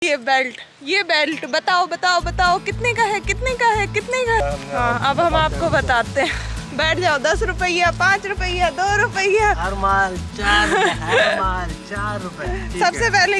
ये बेल्ट बताओ बताओ बताओ कितने का है, कितने का है, कितने का है? हाँ अब हम आपको बताते हैं। बैठ जाओ। 10 रुपया, 5 रुपया, 2 रुपया, हर माल 4 रुपए। सबसे पहले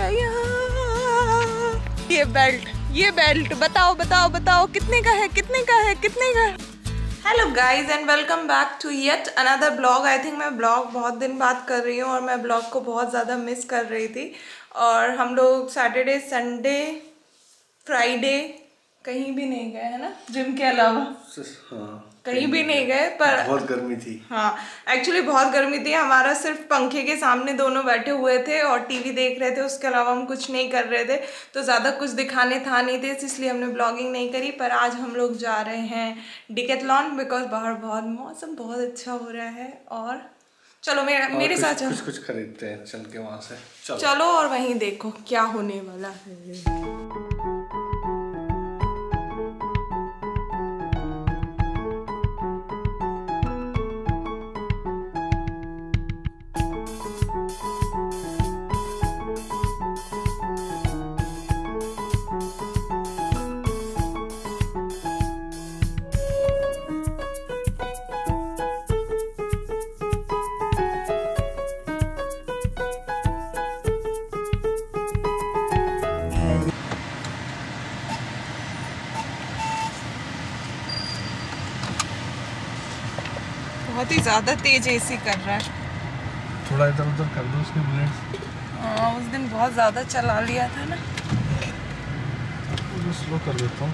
ये बेल्ट बताओ बताओ बताओ कितने का है, कितने का है, कितने का है? Hello guys and welcome back to yet another vlog. I think मैं ब्लॉग बहुत दिन बाद कर रही हूँ और मैं ब्लॉग को बहुत ज़्यादा मिस कर रही थी। और हम लोग सैटरडे, संडे, फ्राइडे कहीं भी नहीं गए है ना, जिम के अलावा। हाँ, कहीं भी नहीं गए, पर बहुत गर्मी थी। हाँ एक्चुअली बहुत गर्मी थी। हमारा सिर्फ पंखे के सामने दोनों बैठे हुए थे और टीवी देख रहे थे, उसके अलावा हम कुछ नहीं कर रहे थे, तो ज़्यादा कुछ दिखाने था नहीं थे, इसलिए हमने ब्लॉगिंग नहीं करी। पर आज हम लोग जा रहे हैं डिकैथलॉन बिकॉज बाहर बहुत मौसम बहुत अच्छा हो रहा है। और चलो मेरे साथ चलो, कुछ खरीदते हैं चल के वहाँ से। चलो और वहीं देखो क्या होने वाला है। बहुत ही ज़्यादा तेज एसी कर रहा है। थोड़ा इधर उधर कर दो उसके ब्लेड। उस दिन बहुत ज़्यादा चला लिया था ना, स्लो कर देता हूँ।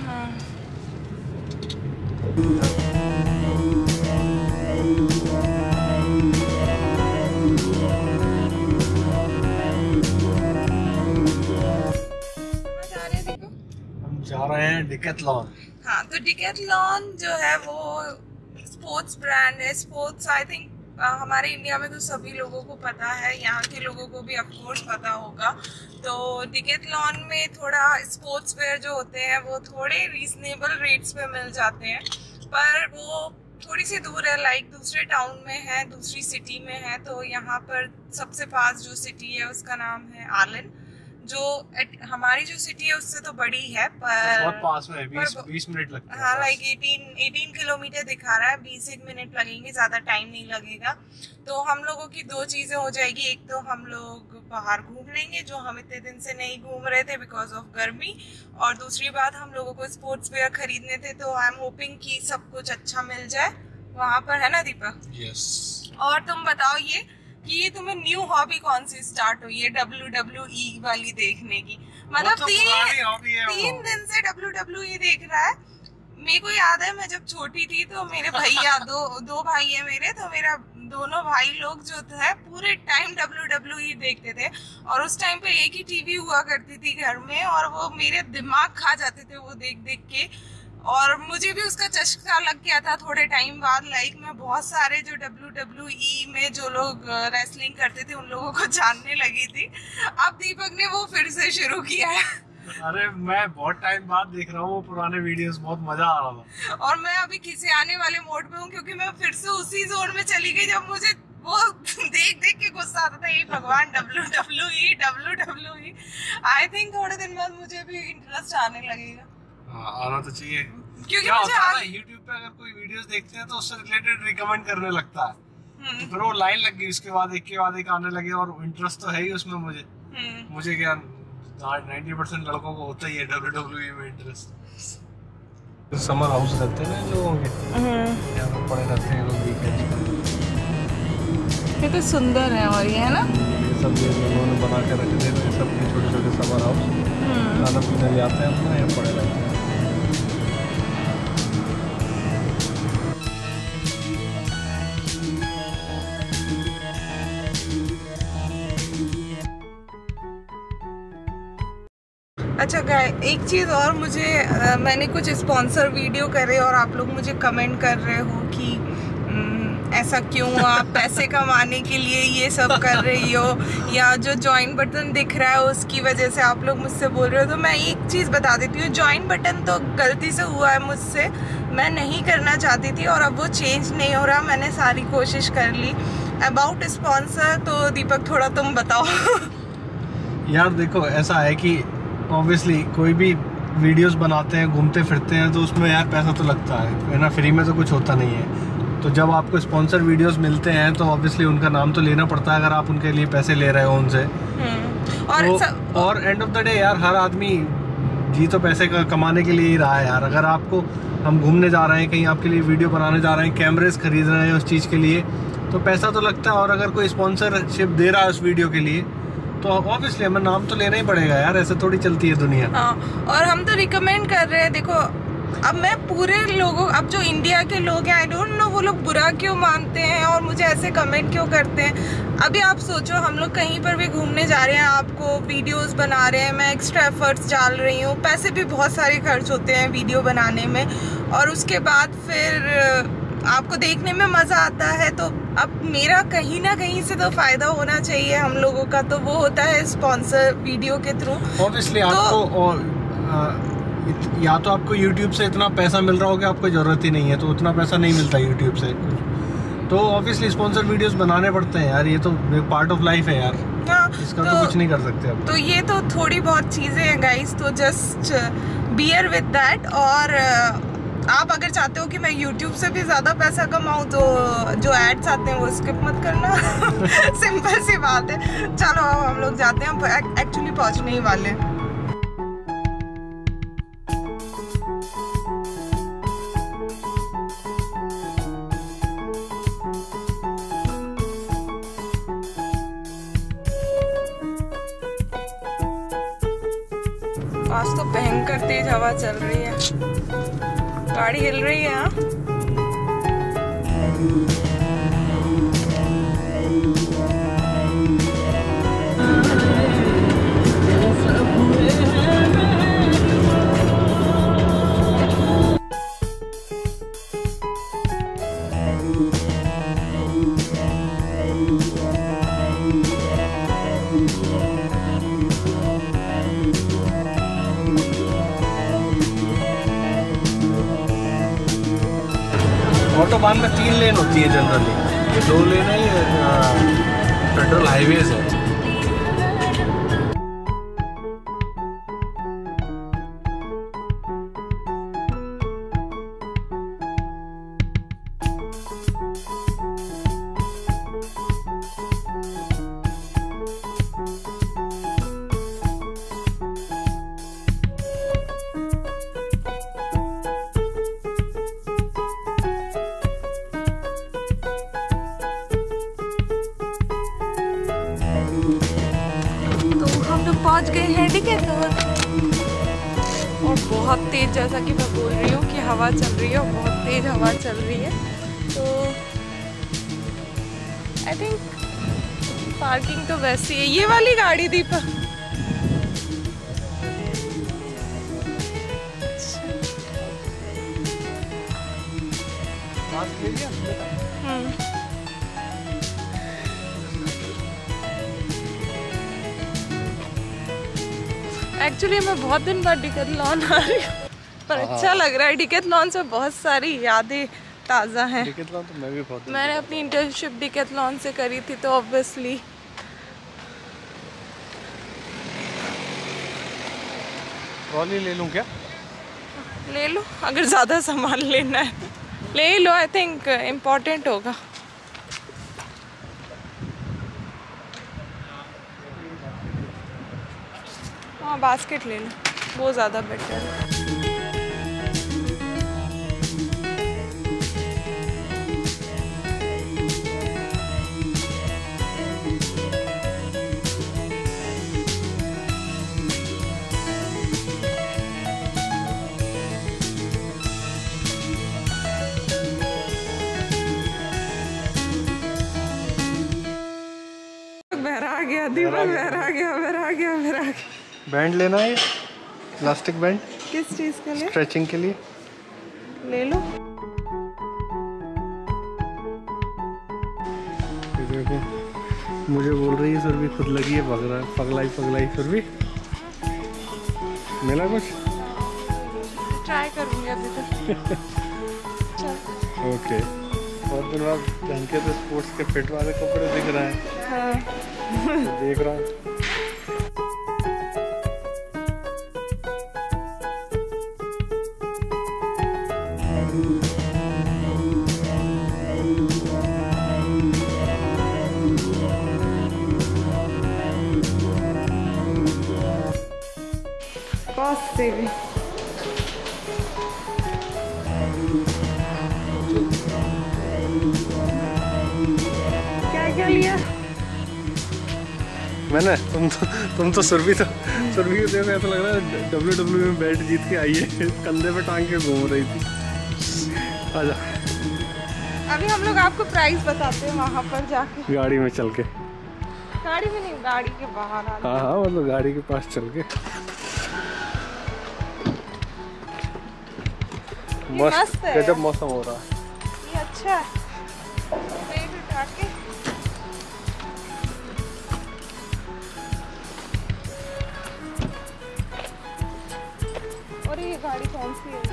हम जा रहे हैं डिकैथलॉन। हाँ तो डिकैथलॉन जो है वो स्पोर्ट्स ब्रांड है। स्पोर्ट्स आई थिंक हमारे इंडिया में तो सभी लोगों को पता है, यहाँ के लोगों को भी ऑफ कोर्स पता होगा। तो डिकैथलॉन में थोड़ा स्पोर्ट्स वेयर जो होते हैं वो थोड़े रीजनेबल रेट्स पे मिल जाते हैं, पर वो थोड़ी सी दूर है, लाइक दूसरे टाउन में है, दूसरी सिटी में है। तो यहाँ पर सबसे पास जो सिटी है उसका नाम है आर्लिन, जो हमारी जो सिटी है उससे तो बड़ी है, पर बहुत पास में है, 20 मिनट लगते हैं। हाँ लाइक 18 किलोमीटर दिखा रहा है, 20 मिनट लगेंगे, ज़्यादा टाइम नहीं लगेगा। तो हम लोगों की दो चीज़ें हो जाएगी, एक तो हम लोग बाहर घूम लेंगे जो हम इतने दिन से नहीं घूम रहे थे बिकॉज ऑफ गर्मी, और दूसरी बात हम लोगों को स्पोर्ट्स वेयर खरीदने थे। तो आई एम होपिंग कि सब कुछ अच्छा मिल जाए वहाँ पर, है ना दीपक? यस। और तुम बताओ ये तुम्हें न्यू हॉबी कौन सी स्टार्ट हुई है WWE वाली देखने की? मतलब 3 दिन से WWE देख रहा है। मेरे को याद है मैं जब छोटी थी तो मेरे भैया दो भाई है मेरे, तो मेरा दोनों भाई लोग जो थे पूरे टाइम WWE देखते थे। और उस टाइम पे एक ही टीवी हुआ करती थी घर में और वो मेरे दिमाग खा जाते थे वो देख देख के, और मुझे भी उसका चस्का लग गया था थोड़े टाइम बाद। लाइक मैं बहुत सारे जो WWE में जो लोग रेसलिंग करते थे उन लोगों को जानने लगी थी। अब दीपक ने वो फिर से शुरू किया है। अरे मैं बहुत टाइम बाद देख रहा हूँ वो पुराने वीडियोस, बहुत मजा आ रहा था। और मैं अभी खिसे आने वाले मोड में हूँ क्योंकि मैं फिर से उसी जोन में चली गई जब मुझे वो देख देख के गुस्सा आता था, ये भगवान WWE। आई थिंक थोड़े दिन बाद मुझे भी इंटरेस्ट आने लगेगा। हाँ आना तो चाहिए, क्योंकि क्या होता है ना YouTube पे अगर कोई वीडियोस देखते हैं तो उससे रिलेटेड रिकमेंड करने लगता है, तो फिर वो लाइन लग गई, उसके बाद एक के बाद एक आने लगे, और इंटरेस्ट तो है ही उसमें। मुझे क्या 90% लड़कों को होता ही है WWE में इंटरेस्ट। समर हाउस रहते हैं ना इन लोगों के, यहाँ पर पड़े रहते हैं लोग वीकेंड्स पर। ये तो सुंदर है, और ये है ना ये सब ये लोगों ने बना के रखे थे, सब छोटे छोटे समर हाउस, खाना पीने जाते हैं अपना, यहाँ पड़े रहते हैं। अच्छा एक चीज़ और, मैंने कुछ स्पॉन्सर वीडियो करे और आप लोग मुझे कमेंट कर रहे हो कि ऐसा क्यों आप पैसे कमाने के लिए ये सब कर रही हो, या जो ज्वाइन बटन दिख रहा है उसकी वजह से आप लोग मुझसे बोल रहे हो। तो मैं एक चीज़ बता देती हूँ, ज्वाइन बटन तो गलती से हुआ है मुझसे, मैं नहीं करना चाहती थी और अब वो चेंज नहीं हो रहा, मैंने सारी कोशिश कर ली। अबाउट स्पॉन्सर तो दीपक थोड़ा तुम बताओ। यार देखो ऐसा है कि ऑब्वियसली कोई भी वीडियोस बनाते हैं, घूमते फिरते हैं, तो उसमें यार पैसा तो लगता है ना, फ्री में तो कुछ होता नहीं है। तो जब आपको स्पॉन्सर वीडियोस मिलते हैं तो ऑब्वियसली उनका नाम तो लेना पड़ता है, अगर आप उनके लिए पैसे ले रहे हो उनसे। और एंड ऑफ द डे यार हर आदमी जी तो पैसे कमाने के लिए ही रहा है यार। अगर आपको हम घूमने जा रहे हैं, कहीं आपके लिए वीडियो बनाने जा रहे हैं, कैमरेज खरीद रहे हैं उस चीज़ के लिए, तो पैसा तो लगता है। और अगर कोई स्पॉन्सरशिप दे रहा है उस वीडियो के लिए तो ऑब्वियसली हमें नाम तो लेना ही पड़ेगा यार, ऐसे थोड़ी चलती है दुनिया। हाँ, और हम तो रिकमेंड कर रहे हैं। देखो अब मैं पूरे लोगों, अब जो इंडिया के लोग हैं, आई डोंट नो वो लोग बुरा क्यों मानते हैं और मुझे ऐसे कमेंट क्यों करते हैं। अभी आप सोचो, हम लोग कहीं पर भी घूमने जा रहे हैं, आपको वीडियोस बना रहे हैं, मैं एक्स्ट्रा एफर्ट्स डाल रही हूँ, पैसे भी बहुत सारे खर्च होते हैं वीडियो बनाने में, और उसके बाद फिर आपको देखने में मज़ा आता है। तो अब मेरा कहीं ना कहीं से तो फ़ायदा होना चाहिए हम लोगों का, तो वो होता है स्पॉन्सर वीडियो के थ्रू। ऑब्वियसली आपको या तो आपको YouTube से इतना पैसा मिल रहा हो कि आपको ज़रूरत ही नहीं है, तो उतना पैसा नहीं मिलता YouTube से, तो ऑब्वियसली स्पॉन्सर वीडियोस बनाने पड़ते हैं यार, ये तो पार्ट ऑफ लाइफ है यार। हाँ, इसका तो कुछ नहीं कर सकते अब। तो ये तो थोड़ी बहुत चीज़ें हैं गाइस, तो जस्ट बियर विद दैट। और आप अगर चाहते हो कि मैं YouTube से भी ज़्यादा पैसा कमाऊँ तो जो एड्स आते हैं वो स्किप मत करना। सिंपल सी बात है। चलो अब हम लोग जाते हैं, हम एक्चुअली पहुँचने ही वाले हैं। आज तो भयंकर तेज हवा चल रही है, गाड़ी हिल रही है। हाँ, ऑटोबान में 3 लेन होती है जनरली, ये 2 लेन है, ये फेडरल हाईवेज है। पहुंच गए हैं डिकैथलॉन, और बहुत तेज, जैसा कि मैं बोल रही हूँ कि हवा चल रही है और बहुत तेज हवा चल रही है। तो आई थिंक पार्किंग तो वैसी है, ये वाली गाड़ी दीपा। एक्चुअली मैं बहुत दिन बाद डिकैथलॉन आ रही हूँ, पर अच्छा लग रहा है। डिकैथलॉन से बहुत सारी यादें ताज़ा हैं। डिकैथलॉन तो मैं भी बहुत, मैंने अपनी इंटर्नशिप डिकैथलॉन से करी थी, तो ऑब्वियसली ट्रॉली ले लूँ क्या? ले लो, अगर ज़्यादा सामान लेना है ले लो, आई थिंक इम्पोर्टेंट होगा। हाँ, बास्केट ले लो, वो ज़्यादा बेटर है। बहरा गया दीपक, बहरा गया। बैंड लेना है, प्लास्टिक बैंड। किस चीज़ के लिए? स्ट्रेचिंग के लिए ले लो। देखो मुझे बोल रही है सुरभि, खुद लगी है पगलाई सुरभि। मिला कुछ? ट्राई करूँगी अभी तो। ओके, बहुत दिन बाद ढंग के तो स्पोर्ट्स के फिट वाले कपड़े दिख रहे हैं। हाँ। तो देख रहा हूँ। पास से भी क्या लिया मैंने? तुम तो सुरभि को देखो ऐसा लग रहा है WWE में बेल्ट जीत के आई है, कंधे पे टांग के घूम रही थी। आजा। अभी हम लोग आपको प्राइस बताते हैं वहाँ पर जाके, गाड़ी में चल के। गाड़ी में नहीं, गाड़ी के बाहर। हाँ मतलब गाड़ी के पास चल के। मस्त है, गजब मौसम हो रहा है। ये अच्छा है। वेट उठा के और ये गाड़ी कौन सी है?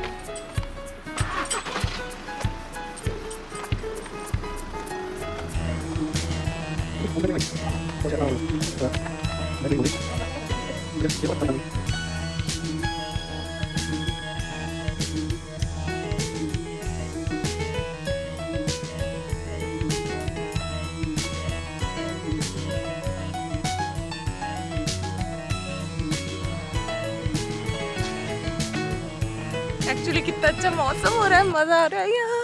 एक्चुअली कितना अच्छा मौसम हो रहा है, मजा आ रहा है यहाँ।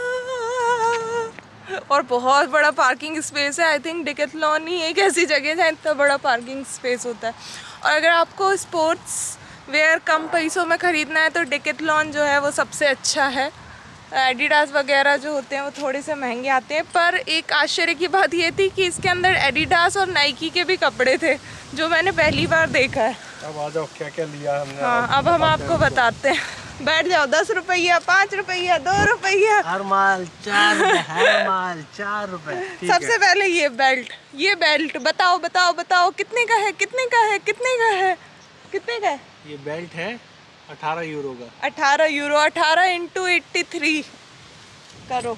और बहुत बड़ा पार्किंग स्पेस है। आई थिंक डिकैथलॉन ही एक ऐसी जगह है जहाँ इतना बड़ा पार्किंग स्पेस होता है। और अगर आपको स्पोर्ट्स वेयर कम पैसों में ख़रीदना है तो डिकैथलॉन जो है वो सबसे अच्छा है। एडिडास वगैरह जो होते हैं वो थोड़े से महंगे आते हैं, पर एक आश्चर्य की बात ये थी कि इसके अंदर एडिडास और नाइकी के भी कपड़े थे, जो मैंने पहली बार देखा है। अब आ जाओ, क्या क्या लिया हमने। हाँ, अब हम आपको बताते हैं। बैठ जाओ। 10 रुपया, 5 रुपया, 2 रुपया, हर माल 4 रुपए, हर माल 4 रुपए। सबसे पहले ये बेल्ट बताओ बताओ बताओ, कितने का है, कितने का है, कितने का है, कितने का है? ये बेल्ट है 18 यूरो का। 18 यूरो, 18 इंटू 83 करो,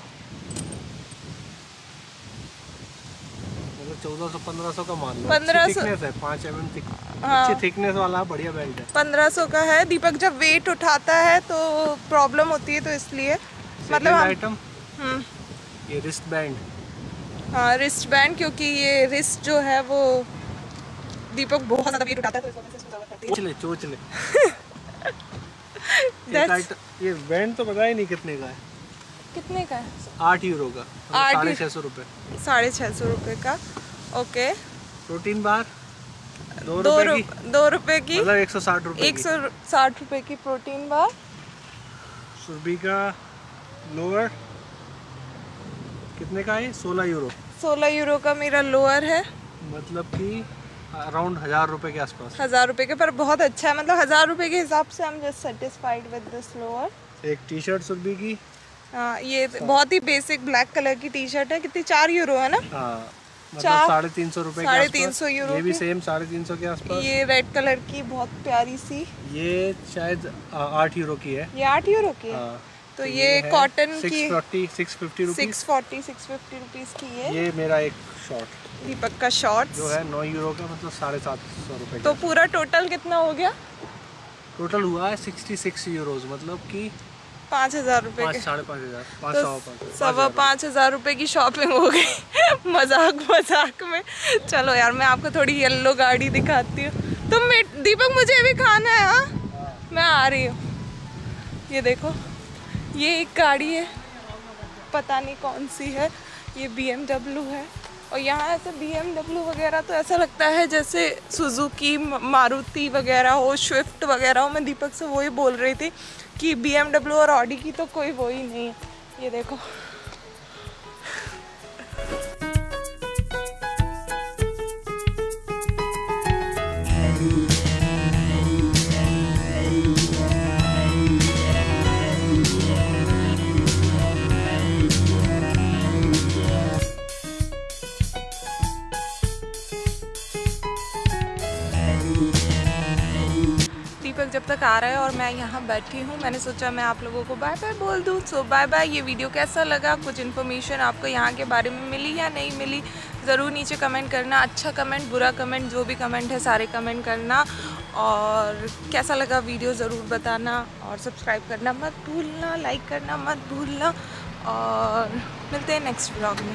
1400-1500 का मान लो। 1500 थिकनेस है, 5 mm थिक। हाँ। अच्छी थिकनेस वाला बढ़िया बेल्ट है। 1500 का है। दीपक जब वेट उठाता है तो प्रॉब्लम होती है, तो इसलिए मतलब आइटम ये रिस्ट बैंड। हाँ, रिस्ट बैंड, क्योंकि ये रिस्ट जो है वो दीपक बहुत ज़्यादा वेट उठाता है तो इस वजह से इसमें ज़रूरत पड़ती है। चोचले ये बैंड तो पता ही नहीं कितने का है। कितने का है? 8 यूरो का, 650 रुपए। 650 रुपए का। ओके। प्रोटीन बार 2 रुपए की, मतलब 160 रुपए। 160 रुपए की प्रोटीन बार। सुरभि का लोअर कितने का है? 16 यूरो। 16 यूरो का मेरा लोअर है, मतलब कि अराउंड 1000 रुपए के आसपास। 1000 रुपए के, पर बहुत अच्छा है। मतलब 1000 रुपए के हिसाब से I am just satisfied with this lower. एक टी शर्ट सुरभि की, हाँ, ये बहुत ही बेसिक ब्लैक कलर की टी शर्ट है। कितनी? 4 यूरो है ना? हाँ, मतलब 350 रुपए। 350 यूरो। ये भी सेम 350 के आसपास। ये रेड कलर की बहुत प्यारी सी, ये शायद 8 यूरो की है। ये 8 यूरो की है। हाँ, तो ये कॉटन की 650 रुपीस। 650 रुपीस की है। ये मेरा एक शॉर्ट, दीपक का शॉर्ट्स जो है 9 यूरो का, मतलब 750 रुपए। तो पूरा टोटल कितना हो गया? टोटल हुआ है 66 यूरोज, मतलब कि 5000 रुपए के। 5,500 5,500 रुपए की शॉपिंग हो गई। मजाक में। चलो यार, मैं आपको थोड़ी येलो गाड़ी दिखाती हूँ। दीपक मुझे भी खाना है। हाँ, मैं आ रही हूँ। ये देखो, ये एक गाड़ी है, पता नहीं कौन सी है। ये BMW है। और यहाँ ऐसे BMW वगैरह तो ऐसा लगता है जैसे सुजुकी, मारुति वगैरह हो, स्विफ्ट वगैरह हो। मैं दीपक से वही बोल रही थी कि BMW और ऑडी की तो कोई वो ही नहीं है। ये देखो, दीपक जब तक आ रहा है और मैं यहाँ बैठी हूँ, मैंने सोचा मैं आप लोगों को बाय बाय बोल दूँ। So bye bye. ये वीडियो कैसा लगा, कुछ इन्फॉर्मेशन आपको यहाँ के बारे में मिली या नहीं मिली, ज़रूर नीचे कमेंट करना, अच्छा कमेंट, बुरा कमेंट, जो भी कमेंट है सारे कमेंट करना, और कैसा लगा वीडियो ज़रूर बताना, और सब्सक्राइब करना मत भूलना, लाइक करना मत भूलना, और मिलते हैं नेक्स्ट व्लॉग में।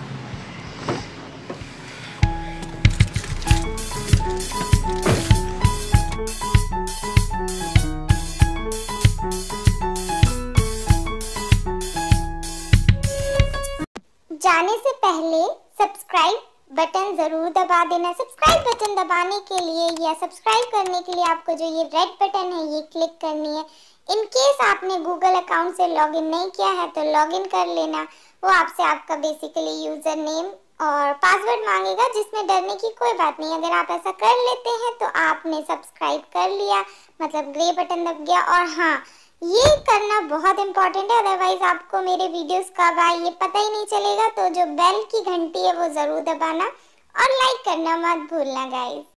जाने से पहले सब्सक्राइब बटन जरूर दबा देना। सब्सक्राइब बटन दबाने के लिए या सब्सक्राइब करने के लिए आपको जो ये रेड बटन है ये क्लिक करनी है। इन केस आपने गूगल अकाउंट से लॉगिन नहीं किया है तो लॉगिन कर लेना। वो आपसे आपका बेसिकली यूजर नेम और पासवर्ड मांगेगा, जिसमें डरने की कोई बात नहीं। अगर आप ऐसा कर लेते हैं तो आपने सब्सक्राइब कर लिया, मतलब ग्रे बटन दब गया। और हाँ, ये करना बहुत इंपॉर्टेंट है, अदरवाइज आपको मेरे वीडियोस कब आए ये पता ही नहीं चलेगा। तो जो बेल की घंटी है वो ज़रूर दबाना और लाइक करना मत भूलना गाइस।